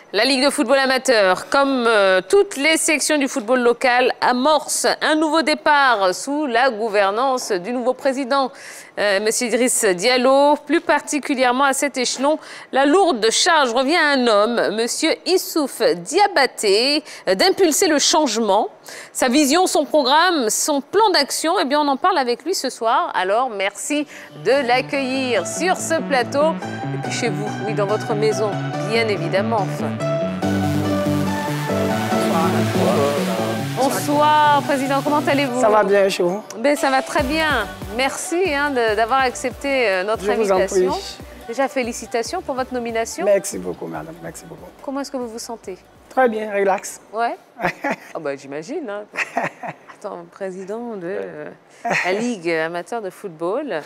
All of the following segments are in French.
La Ligue de football amateur, comme toutes les sections du football local, amorce un nouveau départ sous la gouvernance du nouveau président, M. Idriss Diallo. Plus particulièrement à cet échelon, la lourde charge revient à un homme, M. Issouf Diabaté, d'impulser le changement. Sa vision, son programme, son plan d'action, eh bien on en parle avec lui ce soir. Alors merci de l'accueillir sur ce plateau. Et puis chez vous, oui, dans votre maison, bien évidemment. Enfin. Bonsoir, Président. Comment allez-vous? Ça va bien chez vous? Ben, ça va très bien. Merci d'avoir accepté notre invitation. Je vous en prie. Déjà, félicitations pour votre nomination. Merci beaucoup, madame. Merci beaucoup. Comment est-ce que vous vous sentez? Très bien, relax. Ouais. Oh, ben, j'imagine. Hein. Attends, président de la Ligue amateur de football.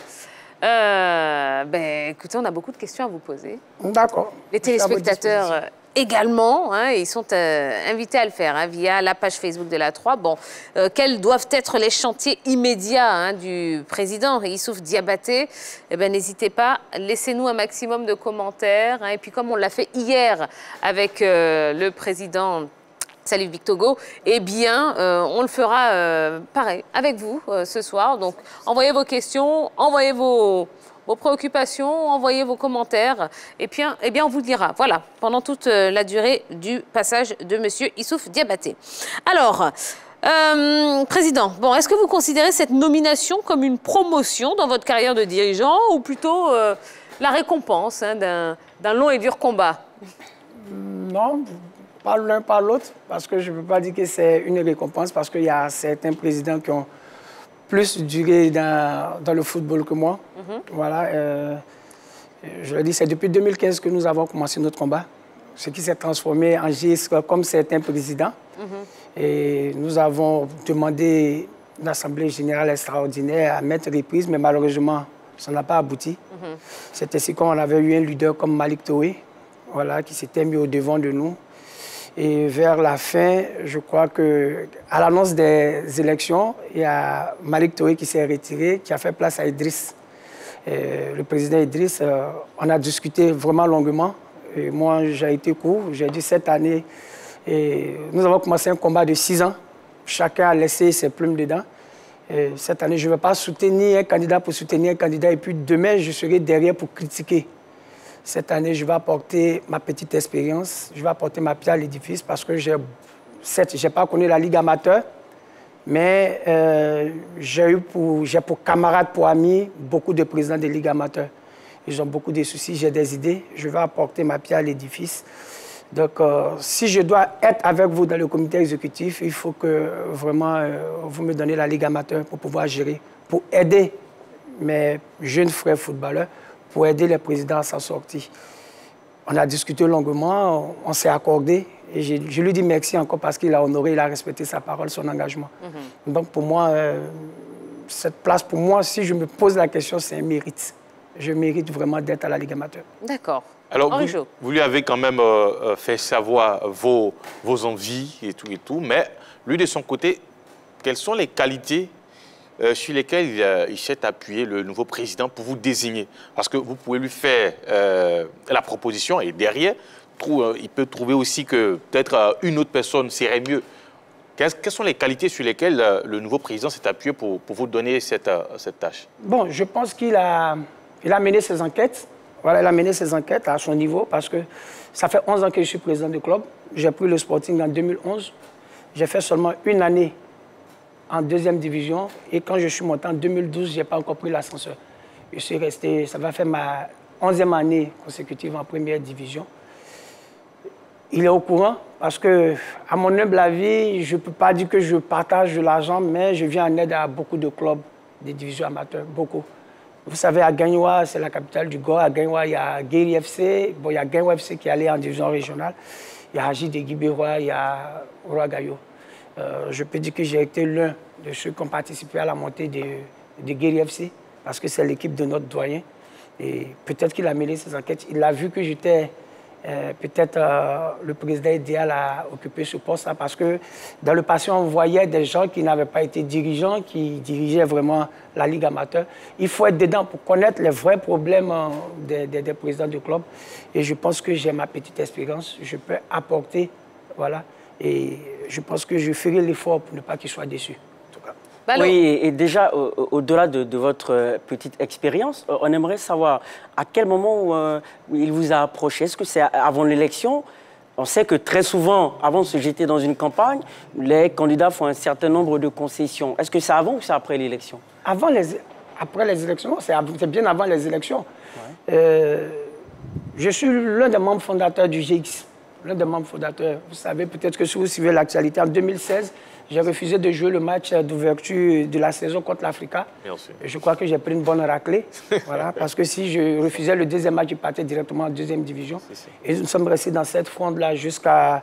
Ben, écoutez, on a beaucoup de questions à vous poser. D'accord. Les téléspectateurs également, hein, ils sont invités à le faire hein, via la page Facebook de la 3. Bon, quels doivent être les chantiers immédiats hein, du président Issouf Diabaté? Eh ben, n'hésitez pas, laissez-nous un maximum de commentaires. Hein, et puis comme on l'a fait hier avec le président Salif Bictogo, eh bien, on le fera pareil avec vous ce soir. Donc, envoyez vos questions, envoyez vos préoccupations, envoyez vos commentaires, et puis, eh bien, on vous le dira. Voilà, pendant toute la durée du passage de M. Issouf Diabaté. Alors, Président, bon, est-ce que vous considérez cette nomination comme une promotion dans votre carrière de dirigeant, ou plutôt la récompense hein, d'un long et dur combat? Non. Pas l'un, pas l'autre, parce que je ne peux pas dire que c'est une récompense, parce qu'il y a certains présidents qui ont plus duré dans le football que moi. Voilà, je le dis, c'est depuis 2015 que nous avons commencé notre combat, ce qui s'est transformé en GISC comme certains présidents. Et nous avons demandé une assemblée générale extraordinaire à maintes reprises, mais malheureusement, ça n'a pas abouti. C'est ainsi qu'on avait eu un leader comme Malick Touré, voilà, qui s'était mis au devant de nous. Et vers la fin, je crois qu'à l'annonce des élections, il y a Malick Touré qui s'est retiré, qui a fait place à Idriss. Le président Idriss, on a discuté vraiment longuement. Et moi, j'ai été court. J'ai dit cette année, et nous avons commencé un combat de 6 ans. Chacun a laissé ses plumes dedans. Et cette année, je ne vais pas soutenir un candidat pour soutenir un candidat. Et puis demain, je serai derrière pour critiquer. Cette année, je vais apporter ma petite expérience, je vais apporter ma pierre à l'édifice parce que certes, je n'ai pas connu la Ligue amateur, mais j'ai pour camarades, pour amis, beaucoup de présidents de Ligue amateur. Ils ont beaucoup de soucis, j'ai des idées, je vais apporter ma pierre à l'édifice. Donc, si je dois être avec vous dans le comité exécutif, il faut que vraiment vous me donnez la Ligue amateur pour pouvoir gérer, pour aider mes jeunes frères footballeurs, pour aider les présidents à s'en sortir. On a discuté longuement, on s'est accordé et je lui dis merci encore parce qu'il a honoré, il a respecté sa parole, son engagement. Donc pour moi, cette place, pour moi, si je me pose la question, c'est un mérite. Je mérite vraiment d'être à la Ligue amateur. D'accord. Alors vous lui avez quand même fait savoir vos envies et tout, mais lui de son côté, quelles sont les qualités sur lesquels il s'est appuyé, le nouveau président, pour vous désigner? Parce que vous pouvez lui faire la proposition et derrière, il peut trouver aussi que peut-être une autre personne serait mieux. Quelles sont les qualités sur lesquelles le nouveau président s'est appuyé pour vous donner cette tâche? Bon, je pense qu'il a mené ses enquêtes. Voilà, il a mené ses enquêtes à son niveau parce que ça fait 11 ans que je suis président du club. J'ai pris le Sporting en 2011. J'ai fait seulement une année en 2e division. Et quand je suis monté en 2012, je n'ai pas encore pris l'ascenseur. Je suis resté, ça va faire ma 11e année consécutive en 1re division. Il est au courant parce que, à mon humble avis, je ne peux pas dire que je partage de l'argent, mais je viens en aide à beaucoup de clubs des divisions amateurs, beaucoup. Vous savez, à Gagnoua, c'est la capitale du Gor. À Gagnoua, il y a Guéry FC. Bon, il y a Gagnoua FC qui est allé en division régionale. Il y a Haji de Guibérois, il y a Roi Gayo. Je peux dire que j'ai été l'un de ceux qui ont participé à la montée de Guéry FC parce que c'est l'équipe de notre doyen. Et peut-être qu'il a mêlé ses enquêtes. Il a vu que j'étais peut-être le président idéal à occuper ce poste-là, parce que dans le passé, on voyait des gens qui n'avaient pas été dirigeants, qui dirigeaient vraiment la Ligue amateur. Il faut être dedans pour connaître les vrais problèmes des présidents du club. Et je pense que j'ai ma petite expérience, je peux apporter, voilà. Et je pense que je ferai l'effort pour ne pas qu'ils soient déçus. Oui, et déjà, au-delà de votre petite expérience, on aimerait savoir à quel moment il vous a approché. Est-ce que c'est avant l'élection? On sait que très souvent, avant de se jeter dans une campagne, les candidats font un certain nombre de concessions. Est-ce que c'est avant ou c'est après l'élection? Après les élections, c'est bien avant les élections. Ouais. Je suis l'un des membres fondateurs du GX. L'un des membres fondateurs. Vous savez, peut-être que si vous suivez l'actualité, en 2016, j'ai refusé de jouer le match d'ouverture de la saison contre l'Africa. Je crois que j'ai pris une bonne raclée. Voilà, parce que si je refusais le deuxième match, je partais directement en deuxième division. Et nous sommes restés dans cette fronde-là jusqu'à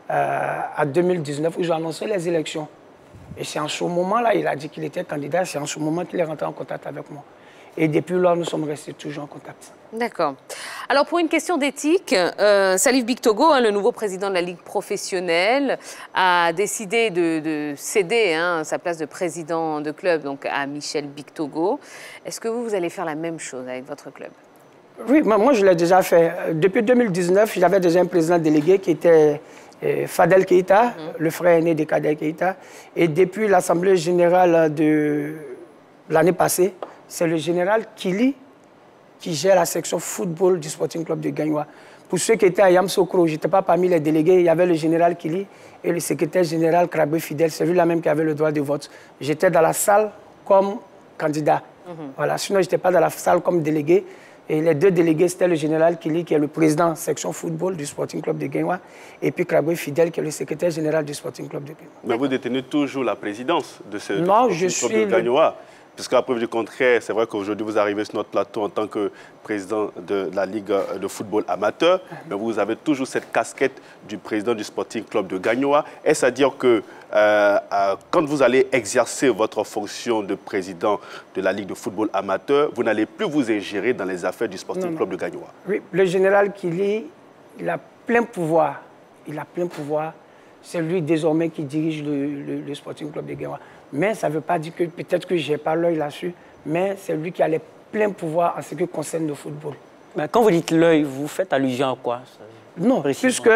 2019, où j'ai annoncé les élections. Et c'est en ce moment-là, il a dit qu'il était candidat, c'est en ce moment qu'il est rentré en contact avec moi. Et depuis là, nous sommes restés toujours en contact. D'accord. Alors, pour une question d'éthique, Salif Bictogo, le nouveau président de la Ligue professionnelle, a décidé de céder sa place de président de club donc, à Michel Bictogo. Est-ce que vous allez faire la même chose avec votre club? Oui, moi, je l'ai déjà fait. Depuis 2019, j'avais déjà un président délégué qui était Fadel Keïta, le frère aîné de Kader Keïta. Et depuis l'Assemblée générale de l'année passée, c'est le général Kili qui gère la section football du Sporting Club de Gagnoa. Pour ceux qui étaient à Yamsoukro, je n'étais pas parmi les délégués, il y avait le général Kili et le secrétaire général Krabbe Fidel, c'est lui-là même qui avait le droit de vote. J'étais dans la salle comme candidat. Voilà. Sinon, je n'étais pas dans la salle comme délégué. Et les deux délégués, c'était le général Kili, qui est le président section football du Sporting Club de Gagnoa, et puis Krabbe Fidel, qui est le secrétaire général du Sporting Club de Gagnoa. Mais vous détenez toujours la présidence de ce non, Sporting Club de Gagnoa. Puisqu'à preuve du contraire, c'est vrai qu'aujourd'hui, vous arrivez sur notre plateau en tant que président de la Ligue de football amateur, mais vous avez toujours cette casquette du président du Sporting Club de Gagnoa. Est-ce à dire que quand vous allez exercer votre fonction de président de la Ligue de football amateur, vous n'allez plus vous ingérer dans les affaires du Sporting Club de Gagnoa? Oui, le général Kili, il a plein pouvoir. Il a plein pouvoir. C'est lui désormais qui dirige le Sporting Club de Gagnoa. Mais ça ne veut pas dire que peut-être que je n'ai pas l'œil là-dessus, mais c'est lui qui a les pleins pouvoirs en ce qui concerne le football. Mais quand vous dites l'œil, vous faites allusion à quoi? Non, puisque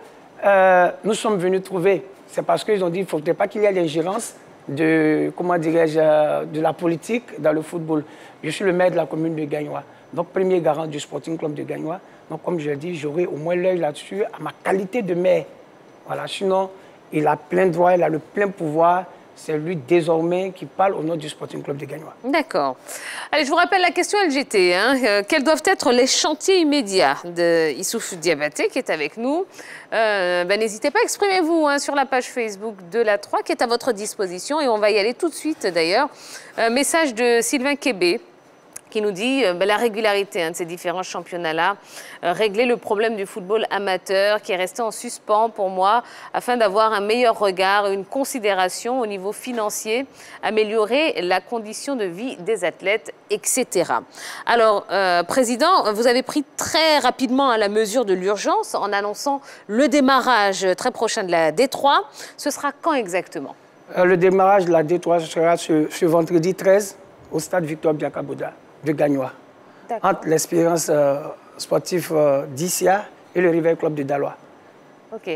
nous sommes venus trouver, c'est parce qu'ils ont dit qu'il ne faudrait pas qu'il y ait l'ingérence de, comment dirais-je, de la politique dans le football. Je suis le maire de la commune de Gagnoa, donc premier garant du Sporting Club de Gagnoa. Donc comme je l'ai dit, j'aurai au moins l'œil là-dessus à ma qualité de maire. Voilà, sinon, il a plein droit, il a le plein pouvoir. C'est lui désormais qui parle au nom du Sporting Club de Gagnoa. D'accord. Allez, je vous rappelle la question LGT. Quels doivent être les chantiers immédiats de Issouf Diabaté qui est avec nous? N'hésitez pas, exprimez-vous sur la page Facebook de la 3 qui est à votre disposition et on va y aller tout de suite d'ailleurs. Message de Sylvain Kébé qui nous dit la régularité de ces différents championnats-là, régler le problème du football amateur qui est resté en suspens pour moi afin d'avoir un meilleur regard, une considération au niveau financier, améliorer la condition de vie des athlètes, etc. Alors, Président, vous avez pris très rapidement à la mesure de l'urgence en annonçant le démarrage très prochain de la D3. Ce sera quand exactement? Le démarrage de la D3 sera ce vendredi 13 au stade Victor Biakabuda de Gagnoa, entre l'Espérance sportive d'Issia et le River Club de Daloa. Ok.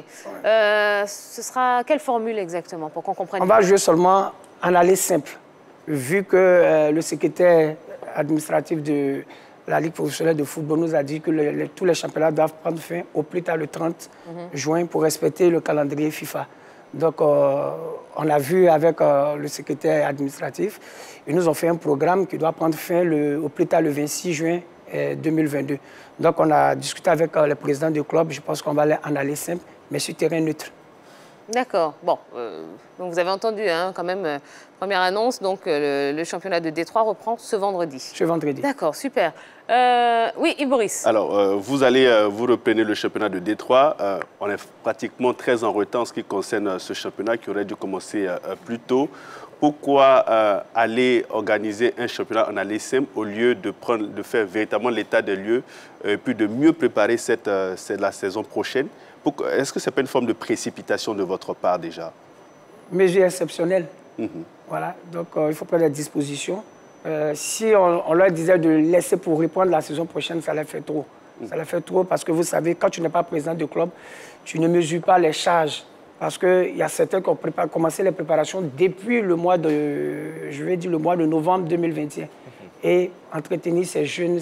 Ce sera quelle formule exactement pour qu'on comprenne? On va jouer seulement en aller simple, vu que le secrétaire administratif de la Ligue professionnelle de football nous a dit que tous les championnats doivent prendre fin au plus tard le 30 juin pour respecter le calendrier FIFA. Donc, on a vu avec le secrétaire administratif, ils nous ont fait un programme qui doit prendre fin au plus tard le 26 juin 2022. Donc, on a discuté avec le président du club, je pense qu'on va aller en aller simple, mais sur terrain neutre. D'accord. Bon, donc vous avez entendu quand même, première annonce, donc le championnat de D3 reprend ce vendredi. Ce vendredi. D'accord, super. Oui, Yves Boris. Alors, vous reprenez le championnat de D3. On est pratiquement très en retard en ce qui concerne ce championnat qui aurait dû commencer plus tôt. pourquoi aller organiser un championnat en aller simple au lieu de faire véritablement l'état des lieux et puis de mieux préparer la saison prochaine? Est-ce que ce n'est pas une forme de précipitation de votre part déjà? Mesure exceptionnelle. Voilà, donc il faut prendre des dispositions. Si on leur disait de laisser pour reprendre la saison prochaine, ça leur fait trop. Ça leur fait trop parce que vous savez, quand tu n'es pas président de club, tu ne mesures pas les charges. Parce qu'il y a certains qui ont commencé les préparations depuis le mois de, je vais dire le mois de novembre 2021. Et entretenir ces jeunes.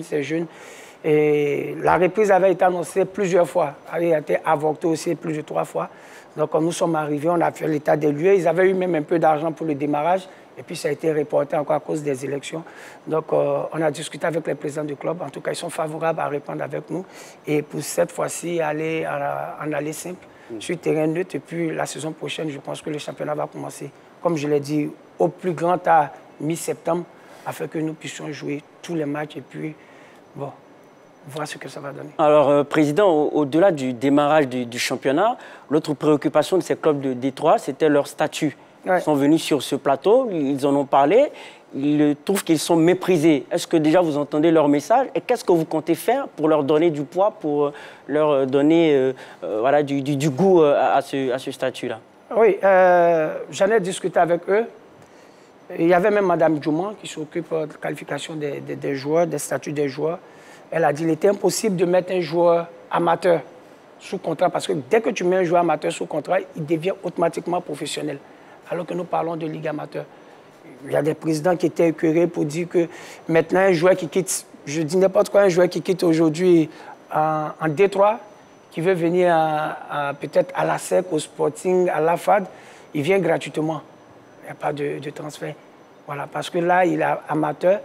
Et la reprise avait été annoncée plusieurs fois, avait été avortée aussi plus de 3 fois. Donc quand nous sommes arrivés, on a fait l'état des lieux. Ils avaient eu même un peu d'argent pour le démarrage. Et puis ça a été reporté encore à cause des élections. Donc on a discuté avec les présidents du club. En tout cas, ils sont favorables à répondre avec nous. Et pour cette fois-ci, aller en aller simple. Sur terrain neutre, et puis la saison prochaine, je pense que le championnat va commencer, comme je l'ai dit, au plus grand tard, mi-septembre, afin que nous puissions jouer tous les matchs et puis, bon, voir ce que ça va donner. Alors, Président, au-delà du démarrage du championnat, l'autre préoccupation de ces clubs de Détroit, c'était leur statut. Ils sont venus sur ce plateau, ils en ont parlé, ils trouvent qu'ils sont méprisés. Est-ce que déjà vous entendez leur message et qu'est-ce que vous comptez faire pour leur donner du poids, pour leur donner voilà, du goût à ce statut-là? Oui, j'en ai discuté avec eux. Il y avait même Mme Djouman qui s'occupe de la qualification des joueurs, des statuts des joueurs. Elle a dit qu'il était impossible de mettre un joueur amateur sous contrat parce que dès que tu mets un joueur amateur sous contrat, il devient automatiquement professionnel. Alors que nous parlons de ligue amateur. Il y a des présidents qui étaient écœurés pour dire que maintenant un joueur qui quitte, je dis n'importe quoi, un joueur qui quitte aujourd'hui en Détroit, qui veut venir peut-être à la SEC, au Sporting, à l'AFAD, il vient gratuitement. Il n'y a pas de transfert. Voilà, parce que là, il est amateur.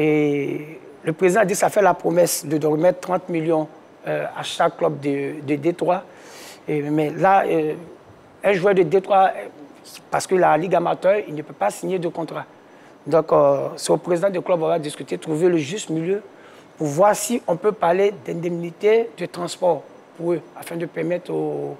Et le président a dit que ça fait la promesse de remettre 30 millions à chaque club de Détroit. Mais là, un joueur de Détroit, parce que la Ligue amateur, il ne peut pas signer de contrat. Donc, c'est au président du club, on va discuter, trouver le juste milieu pour voir si on peut parler d'indemnité de transport pour eux, afin de permettre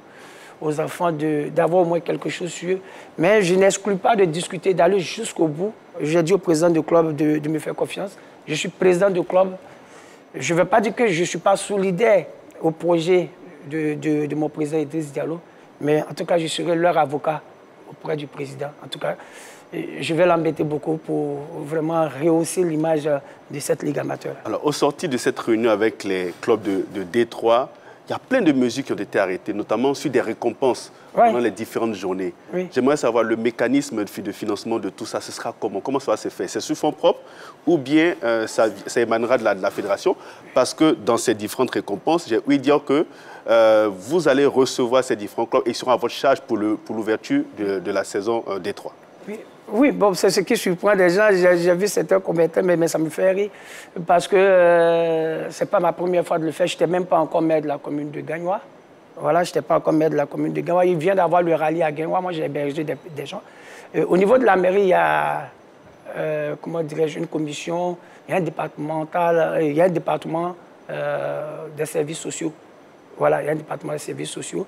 aux enfants d'avoir au moins quelque chose sur eux. Mais je n'exclus pas de discuter, d'aller jusqu'au bout. J'ai dit au président du club de me faire confiance. Je suis président du club. Je ne veux pas dire que je ne suis pas solidaire au projet de mon président Idriss Diallo, mais en tout cas, je serai leur avocat auprès du président. En tout cas, je vais l'embêter beaucoup pour vraiment rehausser l'image de cette ligue amateur. Alors, au sorti de cette réunion avec les clubs de Détroit, il y a plein de mesures qui ont été arrêtées, notamment sur des récompenses pendant les différentes journées. J'aimerais savoir le mécanisme de financement de tout ça, ce sera comment? Comment ça va se faire? C'est sur fonds propres ou bien ça émanera de la fédération? Parce que dans ces différentes récompenses, j'ai ouï dire que vous allez recevoir ces différents clubs et ils seront à votre charge pour l'ouverture de la saison Détroit. Oui, bon, c'est ce qui surprend des gens. J'ai vu certains commentaires, mais ça me fait rire parce que ce n'est pas ma première fois de le faire. Je n'étais même pas encore maire de la commune de Gagnois. Voilà, je n'étais pas encore maire de la commune de Gagnois. Il vient d'avoir le rallye à Gagnois. Moi, j'ai hébergé des gens. Au niveau de la mairie, il y a, comment dirais-je, une commission, il y a un départemental, il y a un département des services sociaux. Voilà, il y a un département des services sociaux.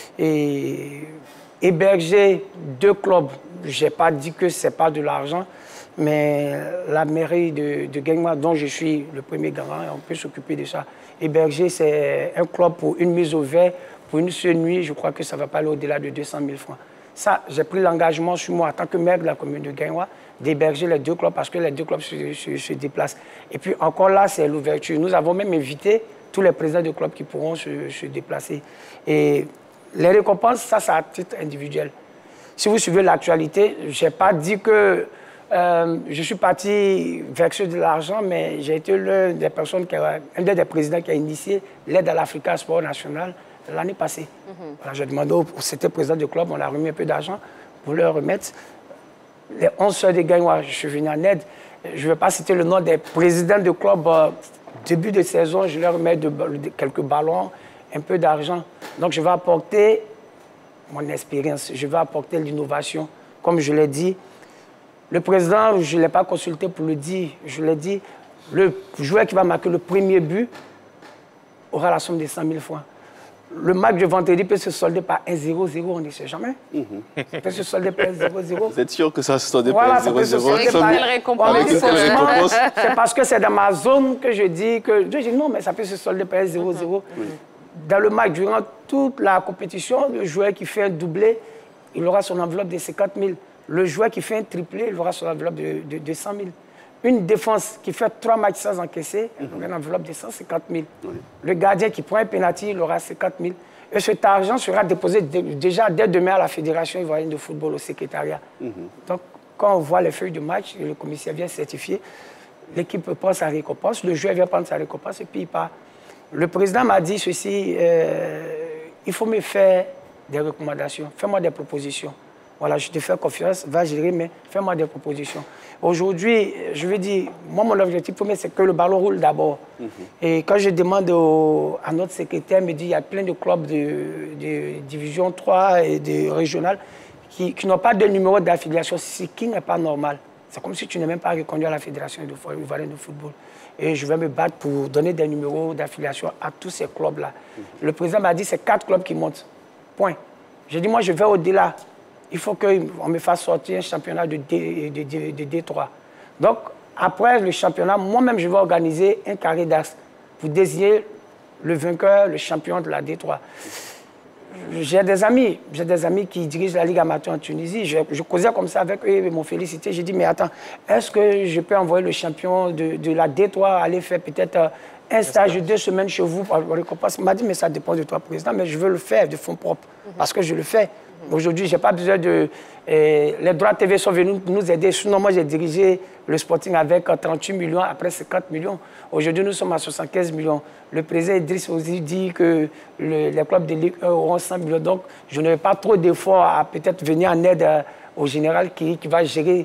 Et héberger 2 clubs, je n'ai pas dit que ce n'est pas de l'argent, mais la mairie de Gagnois, dont je suis le premier garant, on peut s'occuper de ça. Héberger, c'est un club pour une mise au vert, pour une seule nuit, je crois que ça ne va pas aller au-delà de 200 000 francs. Ça, j'ai pris l'engagement sur moi, en tant que maire de la commune de Gagnois, d'héberger les 2 clubs parce que les 2 clubs se déplacent. Et puis encore là, c'est l'ouverture. Nous avons même invité tous les présidents de clubs qui pourront se déplacer. Et les récompenses, ça, c'est à titre individuel. Si vous suivez l'actualité, je n'ai pas dit que je suis parti verser de l'argent, mais j'ai été l'un des personnes, un des présidents qui a initié l'aide à l'Africa Sport National l'année passée. Voilà, j'ai demandé au président du club, on a remis un peu d'argent pour leur remettre. Les 11 sœurs de Gagnois, je suis venu en aide. Je ne vais pas citer le nom des présidents de club. Début de saison, je leur remets quelques ballons, un peu d'argent. Donc, je vais apporter mon expérience, je vais apporter l'innovation. Comme je l'ai dit, le président, je ne l'ai pas consulté pour le dire. Je l'ai dit, le joueur qui va marquer le premier but aura la somme de 100 000 francs. le match de vendredi peut se solder par 1-0-0, on ne sait jamais. Ça peut se solder par 1-0-0. Vous êtes sûr que ça se solde Voilà, par ça peut se 1-0-0? solder par... Quelle récompense. C'est parce que c'est dans ma zone que je dis que... Je dis non, mais ça peut se solder par 1-0-0. Dans le match, durant toute la compétition, le joueur qui fait un doublé, il aura son enveloppe de 50 000. Le joueur qui fait un triplé, il aura son enveloppe de 100 000. Une défense qui fait 3 matchs sans encaisser, il aura une enveloppe de 150 000. Le gardien qui prend un pénalty, il aura 50 000. Et cet argent sera déposé déjà dès demain à la Fédération ivoirienne de football, au secrétariat. Donc, quand on voit les feuilles de match, et le commissaire vient certifier, l'équipe prend sa récompense, le joueur vient prendre sa récompense et puis il part. Le président m'a dit ceci, il faut me faire des recommandations, fais-moi des propositions. Voilà, je te fais confiance, va gérer, mais fais-moi des propositions. Aujourd'hui, je veux dire, moi, mon objectif premier, c'est que le ballon roule d'abord. Et quand je demande à notre secrétaire, il me dit, il y a plein de clubs de division 3 et de régional qui n'ont pas de numéro d'affiliation, ce qui n'est pas normal. C'est comme si tu n'es même pas reconnu à la Fédération ivoirienne de football. Et je vais me battre pour donner des numéros d'affiliation à tous ces clubs-là. Le président m'a dit, c'est 4 clubs qui montent. Point. J'ai dit, moi, je vais au-delà. Il faut qu'on me fasse sortir un championnat de D3. Donc, après le championnat, moi-même, je vais organiser un carré d'axe pour désigner le vainqueur, le champion de la D3. J'ai des amis qui dirigent la Ligue amateur en Tunisie. Je causais comme ça avec eux, ils m'ont félicité. J'ai dit, mais attends, est-ce que je peux envoyer le champion de la D3 aller faire peut-être un stage de 2 semaines chez vous pour récompense? Il m'a dit, mais ça dépend de toi, président, mais je veux le faire de fonds propres, parce que je le fais. Aujourd'hui, je n'ai pas besoin de... les droits TV sont venus nous aider. Sinon, moi, j'ai dirigé le Sporting avec 38 millions, après 50 millions. Aujourd'hui, nous sommes à 75 millions. Le président Idriss aussi dit que les clubs de Ligue 1 auront 100 millions. Donc, je n'ai pas trop d'efforts à peut-être venir en aide au général qui va gérer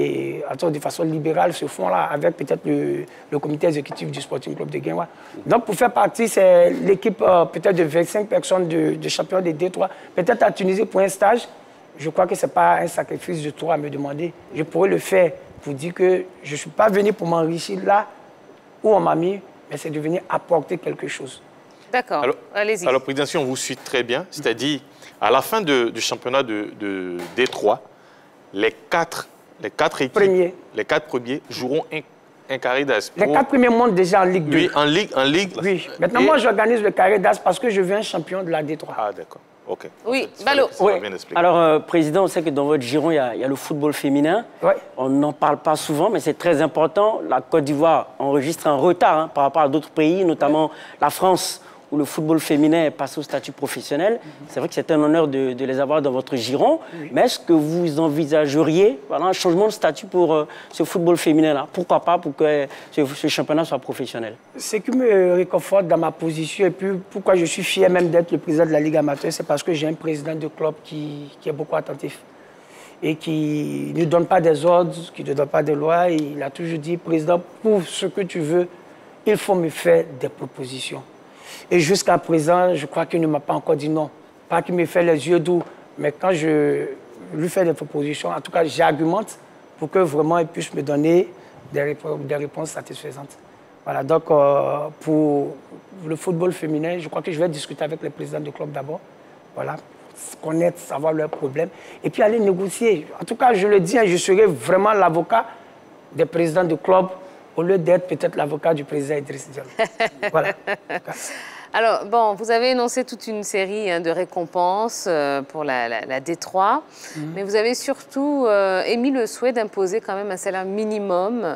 de façon libérale ce fonds-là avec peut-être le comité exécutif du Sporting Club de Guingamp. Donc, pour faire partie, c'est l'équipe peut-être de 25 personnes de champions de D3, peut-être à Tunisie pour un stage. Je crois que ce n'est pas un sacrifice de trop à me demander. Je pourrais le faire pour dire que je ne suis pas venu pour m'enrichir là où on m'a mis, mais c'est de venir apporter quelque chose. D'accord, allez-y. Alors, président, si on vous suit très bien, c'est-à-dire, à la fin du championnat de D3, les quatre équipes, les 4 premiers joueront un carré d'as. Les 4 premiers montent déjà en Ligue 2. Oui, en Ligue. Oui. Maintenant, moi, j'organise le carré d'as parce que je veux un champion de la D3. Ah, d'accord. OK. Oui, Balo. Oui. Alors, président, on sait que dans votre giron, il y a le football féminin. Ouais. On n'en parle pas souvent, mais c'est très important. La Côte d'Ivoire enregistre un retard par rapport à d'autres pays, notamment la France, où le football féminin est passé au statut professionnel. C'est vrai que c'est un honneur de les avoir dans votre giron. Mais est-ce que vous envisageriez un changement de statut pour ce football féminin-là? Pourquoi pas pour que ce championnat soit professionnel? Ce qui me réconforte dans ma position et puis pourquoi je suis fier même d'être le président de la Ligue amateur, c'est parce que j'ai un président de club qui est beaucoup attentif et qui ne donne pas des ordres, qui ne donne pas des lois. Il a toujours dit, président, pour ce que tu veux, il faut me faire des propositions. Et jusqu'à présent, je crois qu'il ne m'a pas encore dit non. Pas qu'il me fait les yeux doux, mais quand je lui fais des propositions, en tout cas, j'argumente pour que vraiment il puisse me donner des réponses satisfaisantes. Voilà, donc pour le football féminin, je crois que je vais discuter avec les présidents du club d'abord. Voilà, connaître, savoir leurs problèmes, et puis aller négocier. En tout cas, je le dis, je serai vraiment l'avocat des présidents du club au lieu d'être peut-être l'avocat du président Idriss Diallo. Voilà. Alors, bon, vous avez énoncé toute une série de récompenses pour la D3, mais vous avez surtout émis le souhait d'imposer quand même un salaire minimum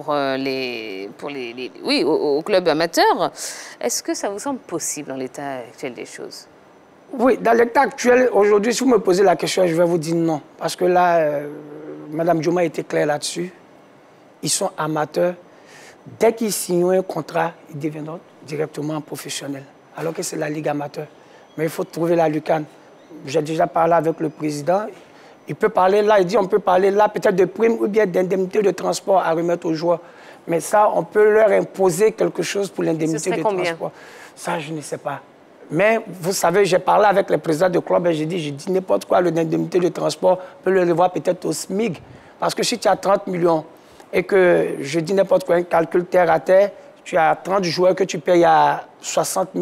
au club amateur. Est-ce que ça vous semble possible dans l'état actuel des choses? Oui, dans l'état actuel, aujourd'hui, si vous me posez la question, je vais vous dire non. Parce que là, Mme Diouma était claire là-dessus. Ils sont amateurs. Dès qu'ils signent un contrat, ils deviendront directement professionnels. Alors que c'est la Ligue amateur. Mais il faut trouver la lucarne. J'ai déjà parlé avec le président. Il peut parler là, il dit on peut parler là peut-être de primes ou bien d'indemnité de transport à remettre aux joueurs. Mais ça, on peut leur imposer quelque chose pour l'indemnité de transport. Ça, je ne sais pas. Mais vous savez, j'ai parlé avec le président du club et j'ai dit n'importe quoi, l'indemnité de transport, on peut le revoir peut-être au SMIC. Parce que si tu as 30 millions et que je dis n'importe quoi, un calcul terre à terre, tu as 30 joueurs que tu payes à 60 000,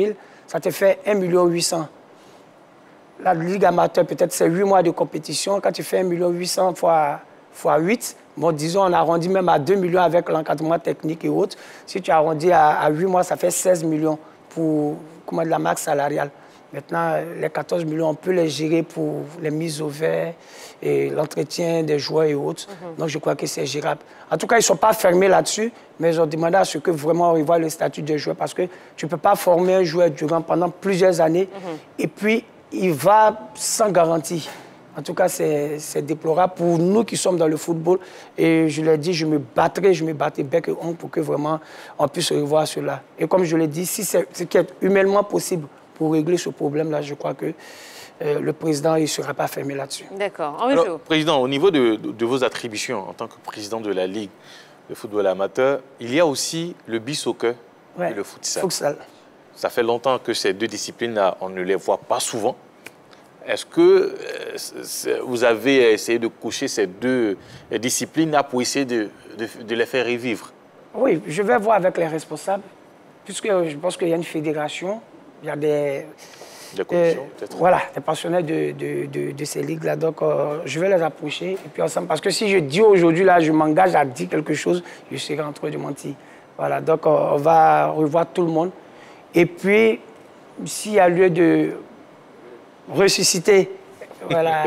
ça te fait 1 800 000. La Ligue amateur, peut-être c'est 8 mois de compétition. Quand tu fais 1 800 000 fois 8, bon, disons, on arrondit même à 2 millions avec l'encadrement technique et autres. Si tu arrondis à 8 mois, ça fait 16 millions pour de la masse salariale. Maintenant, les 14 millions, on peut les gérer pour les mises au vert et l'entretien des joueurs et autres. Donc, je crois que c'est gérable. En tout cas, ils ne sont pas fermés là-dessus, mais ils ont demandé à ce que vraiment on revoie le statut des joueurs parce que tu ne peux pas former un joueur pendant plusieurs années et puis il va sans garantie. En tout cas, c'est déplorable pour nous qui sommes dans le football. Et je l'ai dit, je me battrai bec et ongle pour que vraiment on puisse revoir cela. Et comme je l'ai dit, si c'est ce qui est humainement possible pour régler ce problème-là, je crois que le président ne sera pas fermé là-dessus. D'accord. Alors, Président, au niveau de vos attributions en tant que président de la Ligue de football amateur, il y a aussi le beach-soccer et le futsal. Ça fait longtemps que ces deux disciplines-là, on ne les voit pas souvent. Est-ce que vous avez essayé de coucher ces deux disciplines-là pour essayer de les faire revivre? Oui, je vais voir avec les responsables, puisque je pense qu'il y a une fédération, il y a des commissions, peut-être. Voilà, des pensionnaires de ces ligues-là. Donc, je vais les approcher et puis ensemble. Parce que si je dis aujourd'hui, là, je m'engage à dire quelque chose, je serai en train de mentir. Voilà, donc on va revoir tout le monde. Et puis, s'il y a lieu de ressusciter, voilà,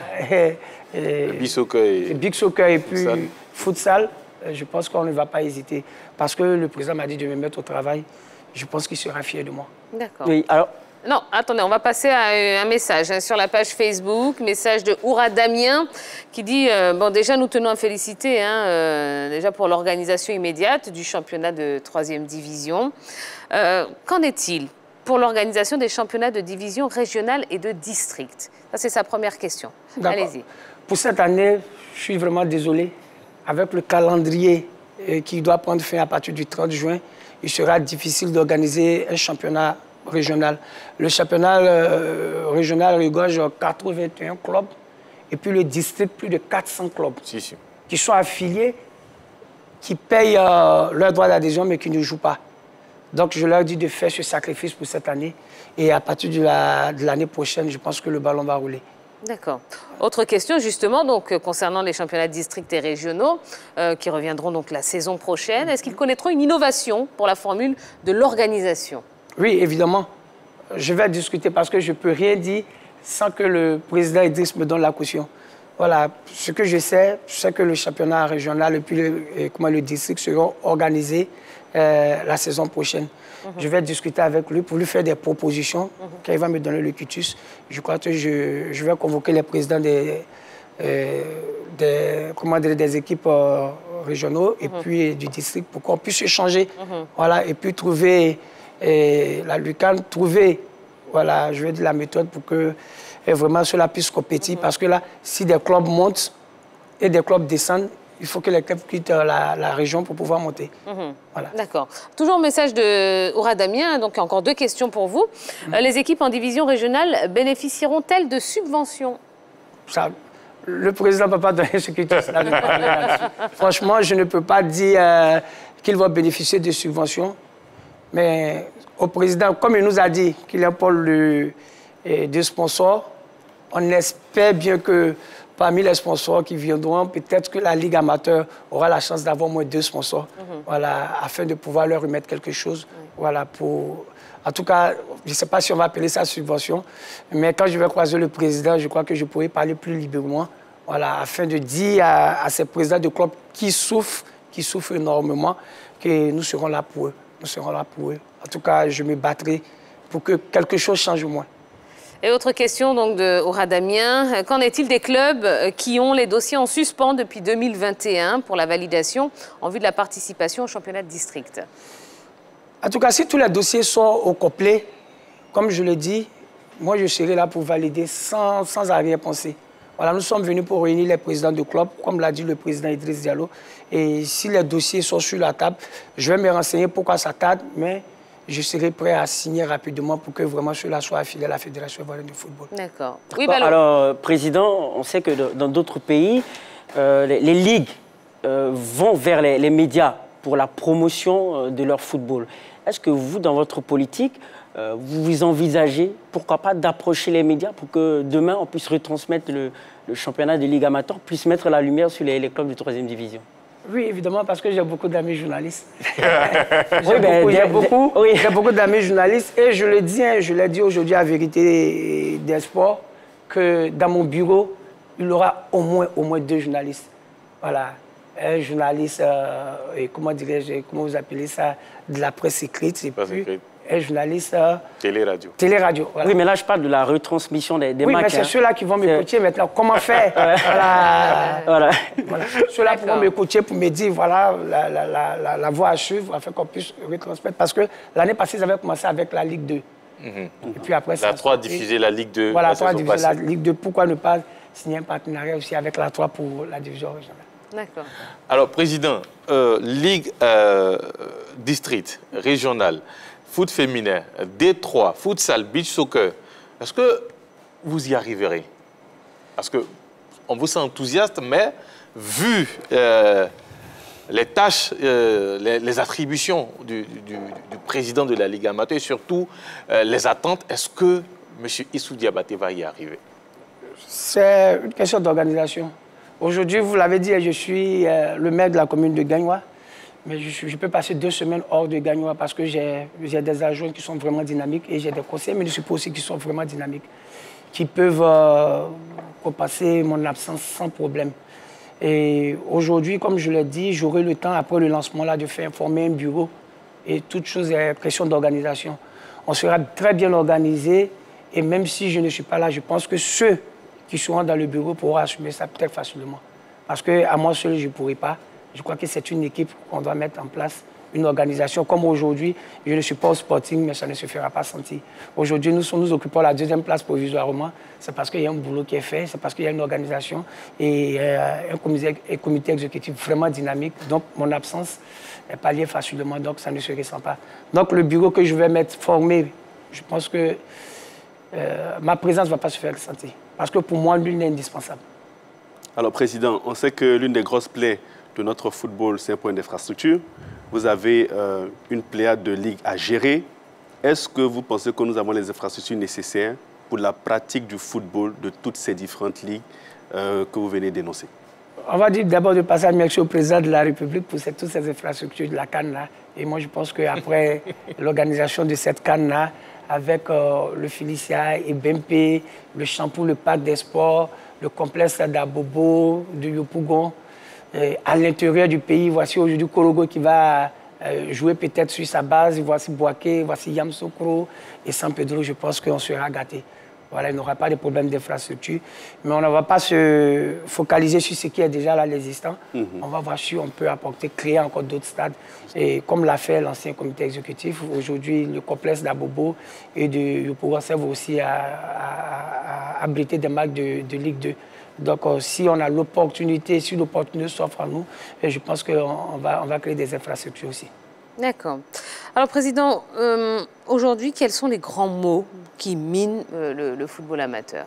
Big Soccer et puis futsal, je pense qu'on ne va pas hésiter. Parce que le président m'a dit de me mettre au travail. Je pense qu'il sera fier de moi. D'accord. Oui, alors... Non, attendez, on va passer à un message sur la page Facebook, message de Oura Damien qui dit bon, déjà nous tenons à féliciter déjà pour l'organisation immédiate du championnat de 3e division. Qu'en est-il pour l'organisation des championnats de division régionale et de district? Ça, c'est sa première question. Allez-y. Pour cette année, je suis vraiment désolé. Avec le calendrier qui doit prendre fin à partir du 30 juin, il sera difficile d'organiser un championnat régional. Le championnat régional regorge 81 clubs et puis le district, plus de 400 clubs qui sont affiliés, qui payent leur droit d'adhésion mais qui ne jouent pas. Donc, je leur dis de faire ce sacrifice pour cette année. Et à partir de l'année prochaine, je pense que le ballon va rouler. D'accord. Autre question, justement, donc, concernant les championnats de district et régionaux, qui reviendront donc la saison prochaine. Est-ce qu'ils connaîtront une innovation pour la formule de l'organisation? Oui, évidemment. Je vais discuter parce que je ne peux rien dire sans que le président Idriss me donne la caution. Voilà, ce que je sais que le championnat régional et puis le district seront organisés la saison prochaine. Je vais discuter avec lui pour lui faire des propositions, qu'il va me donner le quitus. Je crois que je vais convoquer les présidents des équipes régionaux et puis du district pour qu'on puisse échanger. Voilà, et puis trouver la lucarne, voilà, je vais dire la méthode pour que vraiment cela puisse compétir. Parce que là, si des clubs montent et des clubs descendent, il faut que les clubs quittent la région pour pouvoir monter. Voilà. D'accord. Toujours un message de Oura Damien, donc encore deux questions pour vous. Les équipes en division régionale bénéficieront-elles de subventions? Ça, le président ne peut pas donner ce qu'il dit. Franchement, je ne peux pas dire qu'il va bénéficier de subventions. Mais au président, comme il nous a dit qu'il y a un pôle de sponsors, on espère bien que parmi les sponsors qui viendront, peut-être que la Ligue amateur aura la chance d'avoir au moins 2 sponsors, voilà, afin de pouvoir leur remettre quelque chose. Voilà, pour... En tout cas, je ne sais pas si on va appeler ça subvention, mais quand je vais croiser le président, je crois que je pourrai parler plus librement, voilà, afin de dire à ces présidents de clubs qui souffrent énormément, que nous serons là pour eux. Nous serons là pour eux. En tout cas, je me battrai pour que quelque chose change au moins. Et autre question donc de Oura Damien, qu'en est-il des clubs qui ont les dossiers en suspens depuis 2021 pour la validation en vue de la participation au championnat de district? En tout cas, si tous les dossiers sont au complet, comme je l'ai dit, moi je serai là pour valider sans arrière-pensée. Voilà, nous sommes venus pour réunir les présidents de club, comme l'a dit le président Idriss Diallo. Et si les dossiers sont sur la table, je vais me renseigner pourquoi ça tarde, mais je serai prêt à signer rapidement pour que vraiment cela soit affilié à la Fédération ivoirienne de football. D'accord. Oui, alors, Président, on sait que dans d'autres pays, les ligues vont vers les médias pour la promotion de leur football. Est-ce que vous, dans votre politique, vous envisagez, pourquoi pas, d'approcher les médias pour que demain, on puisse retransmettre le championnat de Ligue amateur, puisse mettre la lumière sur les clubs de 3e division? Oui, évidemment, parce que j'ai beaucoup d'amis journalistes. J'ai beaucoup d'amis journalistes et je le dis, hein, je l'ai dit aujourd'hui à Vérité des Sports, que dans mon bureau, il y aura au moins 2 journalistes. Voilà. Un journaliste, comment dirais-je, comment vous appelez ça, de la presse écrite, et puis un journaliste... Téléradio. Téléradio, voilà. Oui, mais là, je parle de la retransmission des matchs. Oui, mais c'est ceux-là qui vont me coacher maintenant. Comment faire? Voilà. Ceux-là pourront me coacher pour me dire, voilà, la voie à suivre, afin qu'on puisse retransmettre. Parce que l'année passée, ils avaient commencé avec la Ligue 2. Et puis après, la 3 diffusait la Ligue 2. Voilà, la 3 diffusait la Ligue 2. Pourquoi ne pas signer un partenariat aussi avec la 3 pour la division régionale? D'accord. Alors, Président, Ligue district, régionale, foot féminin, D3, futsal, beach soccer, est-ce que vous y arriverez? Parce qu'on vous sent enthousiaste, mais vu les tâches, les attributions du président de la Ligue amateur et surtout les attentes, est-ce que M. Issou Diabaté va y arriver? C'est une question d'organisation. Aujourd'hui, vous l'avez dit, je suis le maire de la commune de Gagnoa, mais je peux passer 2 semaines hors de Gagnoa parce que j'ai des adjoints qui sont vraiment dynamiques et j'ai des conseillers municipaux aussi qui sont vraiment dynamiques, qui peuvent repasser mon absence sans problème. Et aujourd'hui, comme je l'ai dit, j'aurai le temps, après le lancement, là, de faire former un bureau et toute chose est question d'organisation. On sera très bien organisé et même si je ne suis pas là, je pense que ceux qui seront dans le bureau pourront assumer ça peut-être facilement. Parce qu'à moi seul, je ne pourrai pas. Je crois que c'est une équipe qu'on doit mettre en place, une organisation. Comme aujourd'hui, je ne suis pas au Sporting, mais ça ne se fera pas sentir. Aujourd'hui, nous occupons la 2e place provisoirement. C'est parce qu'il y a un boulot qui est fait, c'est parce qu'il y a une organisation et un comité exécutif vraiment dynamique. Donc, mon absence est palliée facilement, donc ça ne se ressent pas. Donc, le bureau que je vais mettre formé, je pense que ma présence ne va pas se faire ressentir. Parce que pour moi, l'une est indispensable. Alors, Président, on sait que l'une des grosses plaies de notre football, c'est un point d'infrastructure. Vous avez une pléiade de ligues à gérer. Est-ce que vous pensez que nous avons les infrastructures nécessaires pour la pratique du football de toutes ces différentes ligues que vous venez d'énoncer? On va dire d'abord de passer à merci au président de la République pour toutes ces infrastructures de la CAN-là. Et moi, je pense qu'après l'organisation de cette CAN-là, avec le Félicia et BMP, le Champoux, le Parc des Sports, le complexe d'Abobo, de Yopougon, à l'intérieur du pays, voici aujourd'hui Korogo qui va jouer peut-être sur sa base, voici Boaké, voici Yamsoukro et San Pedro, je pense qu'on sera gâtés. Voilà, il n'y aura pas de problème d'infrastructure, mais on ne va pas se focaliser sur ce qui est déjà là l'existant. On va voir si on peut apporter, créer encore d'autres stades. Et comme l'a fait l'ancien comité exécutif, aujourd'hui, le complexe d'Abobo et de Yopougon servent aussi à abriter des matchs de Ligue 2. Donc, si on a l'opportunité, si l'opportunité s'offre à nous, je pense qu'on va créer des infrastructures aussi. D'accord. Alors, Président, aujourd'hui, quels sont les grands maux qui minent le football amateur?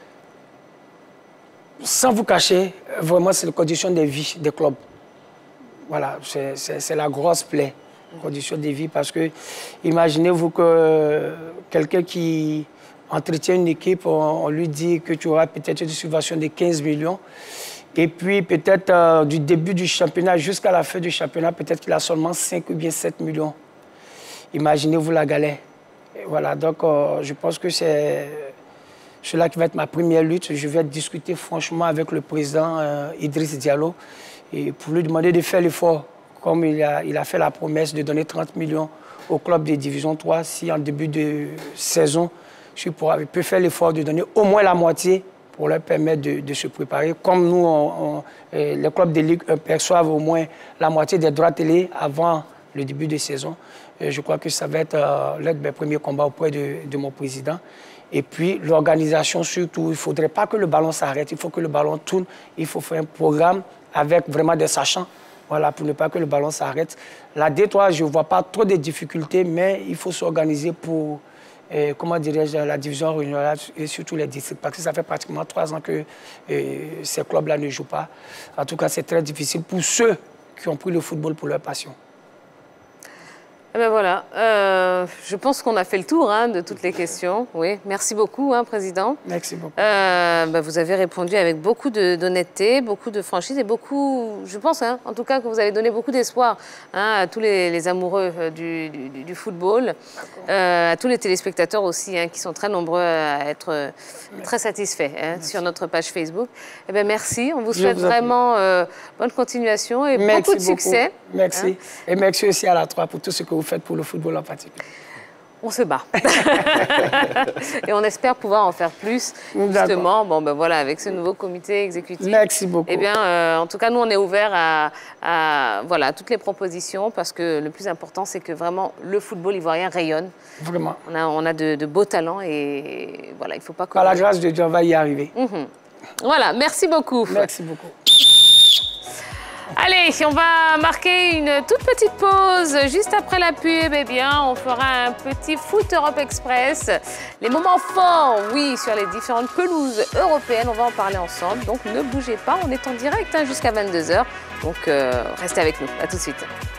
Sans vous cacher, vraiment, c'est les conditions de vie des clubs. Voilà, c'est la grosse plaie, conditions de vie, parce que imaginez-vous que quelqu'un qui entretient une équipe, on lui dit que tu auras peut-être une subvention de 15 millions. Et puis, peut-être du début du championnat jusqu'à la fin du championnat, peut-être qu'il a seulement 5 ou bien 7 millions. Imaginez-vous la galère. Et voilà, donc je pense que c'est cela qui va être ma première lutte. Je vais discuter franchement avec le président Idriss Diallo et pour lui demander de faire l'effort, comme il a fait la promesse de donner 30 millions au club de Division 3. Si en début de saison, il peut faire l'effort de donner au moins la moitié pour leur permettre de se préparer. Comme nous, les clubs de Ligue perçoivent au moins la moitié des droits télé avant le début de saison. Je crois que ça va être l'un de mes premiers combats auprès de mon président. Et puis, l'organisation surtout, il ne faudrait pas que le ballon s'arrête, il faut que le ballon tourne, il faut faire un programme avec vraiment des sachants, voilà, pour ne pas que le ballon s'arrête. La D3, je ne vois pas trop de difficultés, mais il faut s'organiser pour, comment dirais-je, la division régionale et surtout les districts, parce que ça fait pratiquement 3 ans que ces clubs-là ne jouent pas. En tout cas, c'est très difficile pour ceux qui ont pris le football pour leur passion. Eh ben voilà, je pense qu'on a fait le tour de toutes les questions. Oui, merci beaucoup, Président. Merci beaucoup. Vous avez répondu avec beaucoup d'honnêteté, beaucoup de franchise et beaucoup, je pense, en tout cas, que vous avez donné beaucoup d'espoir à tous les amoureux du football, à tous les téléspectateurs aussi, qui sont très nombreux à être très satisfaits sur notre page Facebook. Eh ben merci, on vous souhaite vraiment bonne continuation et beaucoup de succès. Merci. Et merci aussi à la 3 pour tout ce que vous faites pour le football en particulier. On se bat. Et on espère pouvoir en faire plus, justement, voilà, avec ce nouveau comité exécutif. Merci beaucoup. Eh bien, en tout cas, nous, on est ouverts à voilà, toutes les propositions, parce que le plus important, c'est que vraiment, le football ivoirien rayonne. Vraiment. On a de beaux talents et voilà, il ne faut pas... Par la grâce de Dieu, on va y arriver. Voilà, merci beaucoup. Merci beaucoup. Allez, on va marquer une toute petite pause. Juste après la pub, eh bien, on fera un petit Foot Europe Express. Les moments forts, oui, sur les différentes pelouses européennes. On va en parler ensemble. Donc, ne bougez pas. On est en direct jusqu'à 22 h. Donc, restez avec nous. À tout de suite.